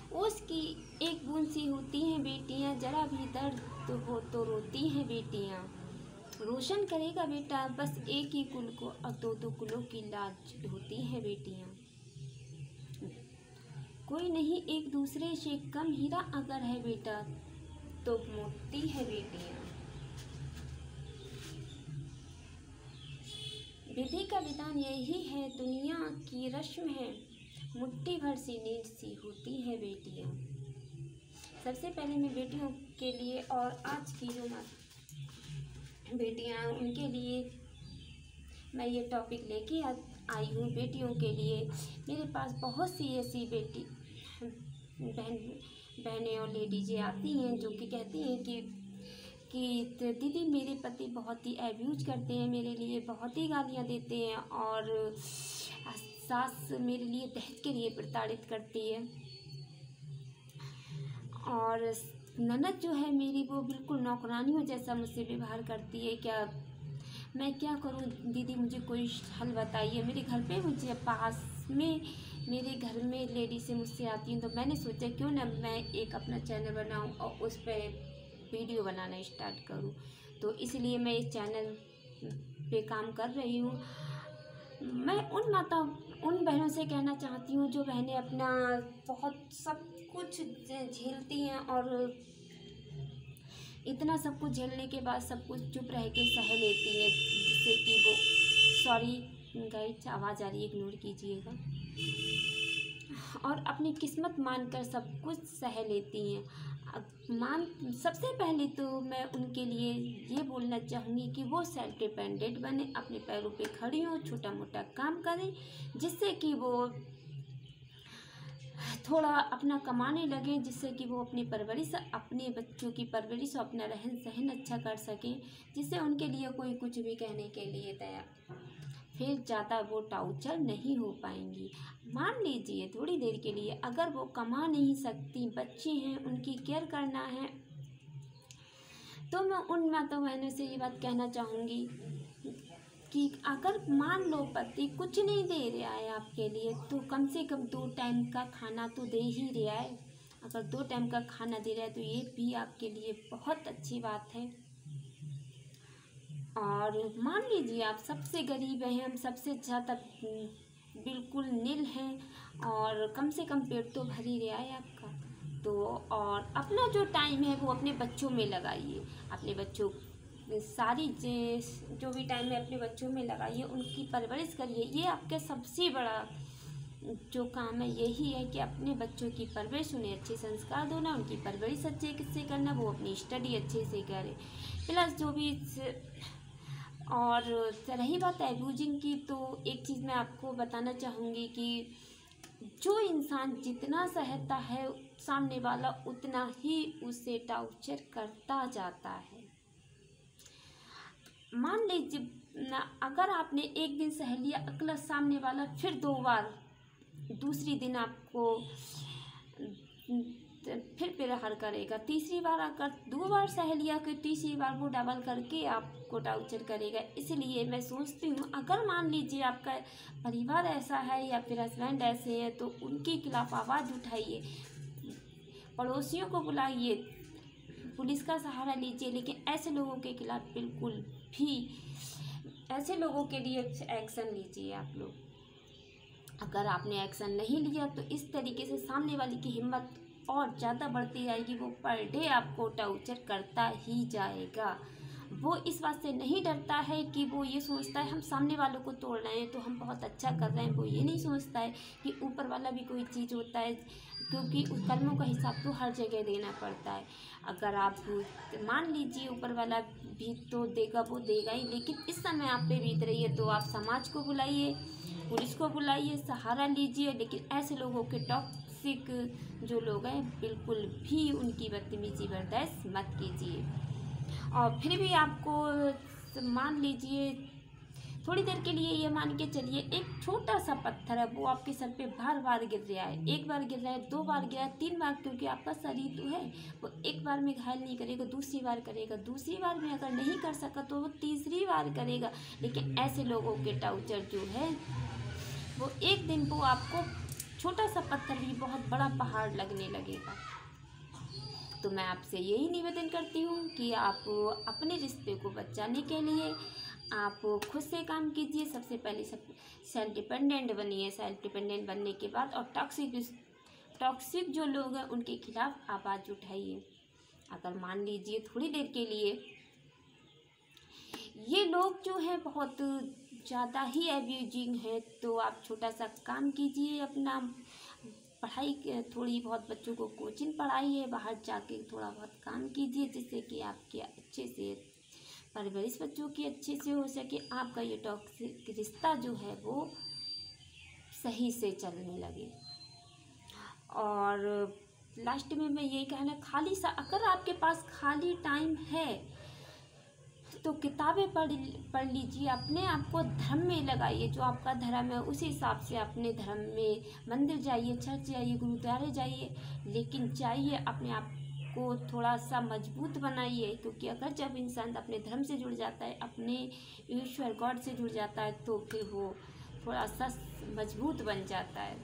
ओस की एक बूंद सी होती हैं बेटियां, जरा भी दर्द हो तो रोती हैं बेटियां। रोशन करेगा बेटा बस एक ही कुल को, और दो दो कुलों की लाज होती हैं बेटियां। कोई नहीं एक दूसरे से कम, हीरा अगर है बेटा तो मोती है बेटियां। विधि का विधान यही है, दुनिया की रस्म है, मुट्ठी भर सी नींद सी होती है बेटियां। सबसे पहले मैं बेटियों के लिए और आज की जो बेटियां उनके लिए मैं ये टॉपिक लेके आई हूँ। बेटियों के लिए मेरे पास बहुत सी ऐसी बहनें और लेडीजें आती हैं जो कि कहती हैं कि दीदी मेरे पति बहुत ही अब्यूज करते हैं, मेरे लिए बहुत ही गालियाँ देते हैं, और सास मेरे लिए दहेज के लिए प्रताड़ित करती है, और ननद जो है मेरी वो बिल्कुल नौकरानियों जैसा मुझसे व्यवहार करती है। मैं क्या करूं दीदी, मुझे कोई हल बताइए। मेरे घर पे मुझे पास में मेरे घर में लेडी से मुझसे आती हैं, तो मैंने सोचा क्यों ना मैं एक अपना चैनल बनाऊं और उस पर वीडियो बनाना स्टार्ट करूं। तो इसलिए मैं इस चैनल पे काम कर रही हूं। मैं उन बहनों से कहना चाहती हूं जो बहनें अपना बहुत सब कुछ झेलती हैं, और इतना सब कुछ झेलने के बाद सब कुछ चुप रह के सह लेती हैं, जिससे कि वो सॉरी गाइस आवाज़ आ रही है, इग्नोर कीजिएगा, और अपनी किस्मत मानकर सब कुछ सह लेती हैं। सबसे पहले तो मैं उनके लिए ये बोलना चाहूँगी कि वो सेल्फ डिपेंडेंट बने, अपने पैरों पे खड़ी हों, छोटा मोटा काम करें, जिससे कि वो थोड़ा अपना कमाने लगे, जिससे कि वो अपनी परवरिश, अपने बच्चों की परवरिश और अपना रहन सहन अच्छा कर सकें, जिससे उनके लिए कोई कुछ भी कहने के लिए तैयार, फिर ज़्यादा वो टाउचर नहीं हो पाएंगी। मान लीजिए थोड़ी देर के लिए अगर वो कमा नहीं सकती, बच्चे हैं उनकी केयर करना है, तो मैं उन माता बहनों से ये बात कहना चाहूँगी कि अगर मान लो पति कुछ नहीं दे रहा है आपके लिए, तो कम से कम 2 टाइम का खाना तो दे ही रहा है। अगर 2 टाइम का खाना दे रहा है तो ये भी आपके लिए बहुत अच्छी बात है। और मान लीजिए आप सबसे गरीब हैं, हम सबसे ज़्यादा बिल्कुल नील हैं, और कम से कम पेट तो भर ही रहा है आपका, तो और अपना जो टाइम है वो अपने बच्चों में लगाइए, अपने बच्चों सारी जो भी टाइम है अपने बच्चों में लगाइए, उनकी परवरिश करिए। ये आपका सबसे बड़ा जो काम है यही है कि अपने बच्चों की परवरिश, उन्हें अच्छे संस्कार देना, उनकी परवरिश अच्छे से करना, वो अपनी स्टडी अच्छे से करे, प्लस जो भी। और रही बात एब्यूजिंग की, तो एक चीज़ मैं आपको बताना चाहूँगी कि जो इंसान जितना सहता है सामने वाला उतना ही उसे टार्चर करता जाता है। मान लीजिए अगर आपने एक दिन सह लिया, अगला सामने वाला फिर 2 बार, दूसरी दिन आपको फिर प्रहार करेगा, तीसरी बार अगर 2 बार सह लिया कि तीसरी बार वो डबल करके आपको टार्चर करेगा। इसलिए मैं सोचती हूँ अगर मान लीजिए आपका परिवार ऐसा है या फिर हस्बैंड ऐसे है, तो उनके खिलाफ आवाज़ उठाइए, पड़ोसियों को बुलाइए, पुलिस का सहारा लीजिए, लेकिन ऐसे लोगों के खिलाफ बिल्कुल भी, ऐसे लोगों के लिए एक्शन लीजिए आप लोग। अगर आपने एक्शन नहीं लिया तो इस तरीके से सामने वाले की हिम्मत और ज़्यादा बढ़ती जाएगी, वो पर डे आपको टार्चर करता ही जाएगा। वो इस बात से नहीं डरता है कि वो ये सोचता है हम सामने वालों को तोड़ रहे हैं तो हम बहुत अच्छा कर रहे हैं, वो ये नहीं सोचता है कि ऊपर वाला भी कोई चीज़ होता है, क्योंकि उस कर्मों का हिसाब तो हर जगह देना पड़ता है। अगर आप मान लीजिए ऊपर वाला भी तो देगा, वो देगा ही, लेकिन इस समय आप पे बीत रही है तो आप समाज को बुलाइए, पुलिस को बुलाइए, सहारा लीजिए, लेकिन ऐसे लोगों के टॉक्सिक जो लोग हैं बिल्कुल भी उनकी बदतमीजी बर्दाश्त मत कीजिए। और फिर भी आपको मान लीजिए थोड़ी देर के लिए ये मान के चलिए एक छोटा सा पत्थर है, वो आपके सर पे बार बार गिर रहा है, 1 बार गिर रहा है, 2 बार गिरा है, 3 बार, क्योंकि आपका शरीर तो है, वो 1 बार में घायल नहीं करेगा, दूसरी बार करेगा, दूसरी बार में अगर नहीं कर सका तो वो तीसरी बार करेगा। लेकिन ऐसे लोगों के टार्चर जो है वो एक दिन वो आपको छोटा सा पत्थर भी बहुत बड़ा पहाड़ लगने लगेगा। तो मैं आपसे यही निवेदन करती हूँ कि आप अपने रिश्ते को बचाने के लिए आप खुद से काम कीजिए। सबसे पहले सेल्फ डिपेंडेंट बनिए। सेल्फ डिपेंडेंट बनने के बाद और टॉक्सिक जो लोग हैं उनके खिलाफ आवाज़ उठाइए। अगर मान लीजिए थोड़ी देर के लिए ये लोग जो हैं बहुत ज़्यादा ही एब्यूजिंग है, तो आप छोटा सा काम कीजिए। अपना पढ़ाई थोड़ी बहुत बच्चों को कोचिंग पढ़ाइए, बाहर जाके थोड़ा बहुत काम कीजिए, जिससे कि आपके अच्छे से परवरिश बच्चों की अच्छे से हो सके, आपका ये टॉक्सिक रिश्ता जो है वो सही से चलने लगे। और लास्ट में मैं यही कहना, अगर आपके पास खाली टाइम है तो किताबें पढ़ लीजिए। अपने आप को धर्म में लगाइए, जो आपका धर्म है उसी हिसाब से अपने धर्म में मंदिर जाइए, चर्च जाइए, गुरुद्वारे जाइए, लेकिन चाहिए अपने आप को थोड़ा सा मजबूत बनाइए। क्योंकि अगर जब इंसान अपने धर्म से जुड़ जाता है, अपने ईश्वर गॉड से जुड़ जाता है, तो फिर वो थोड़ा सा मजबूत बन जाता है।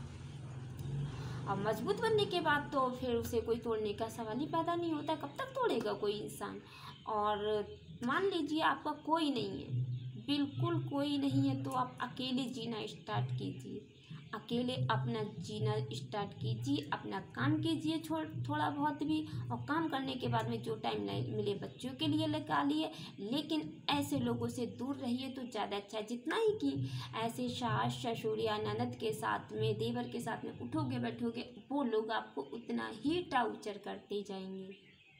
और मजबूत बनने के बाद तो फिर उसे कोई तोड़ने का सवाल ही पैदा नहीं होता। कब तक तोड़ेगा कोई इंसान। और मान लीजिए आपका कोई नहीं है, बिल्कुल कोई नहीं है, तो आप अकेले जीना स्टार्ट कीजिए। अकेले अपना जीना स्टार्ट कीजिए, अपना काम कीजिए थोड़ा बहुत भी। और काम करने के बाद में जो टाइम मिले बच्चों के लिए लगा लिए, लेकिन ऐसे लोगों से दूर रहिए तो ज़्यादा अच्छा है। जितना ही कि ऐसे सास ससुर या ननद के साथ में, देवर के साथ में उठोगे बैठोगे, वो लोग आपको उतना ही टार्चर करते जाएंगे।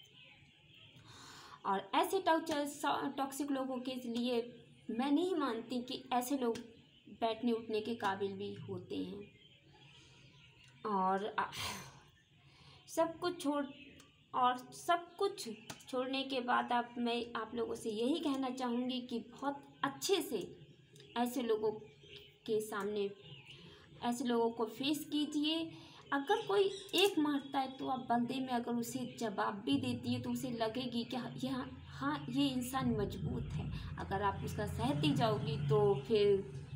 और ऐसे टॉक्सिक लोगों के लिए मैं नहीं मानती कि ऐसे लोग बैठने उठने के काबिल भी होते हैं। और सब कुछ छोड़ने के बाद मैं आप लोगों से यही कहना चाहूँगी कि बहुत अच्छे से ऐसे लोगों के सामने ऐसे लोगों को फेस कीजिए। अगर कोई एक मारता है तो आप बदले में अगर उसे जवाब भी देती है तो उसे लगेगी कि हाँ ये इंसान मजबूत है। अगर आप उसका सहती जाओगी तो फिर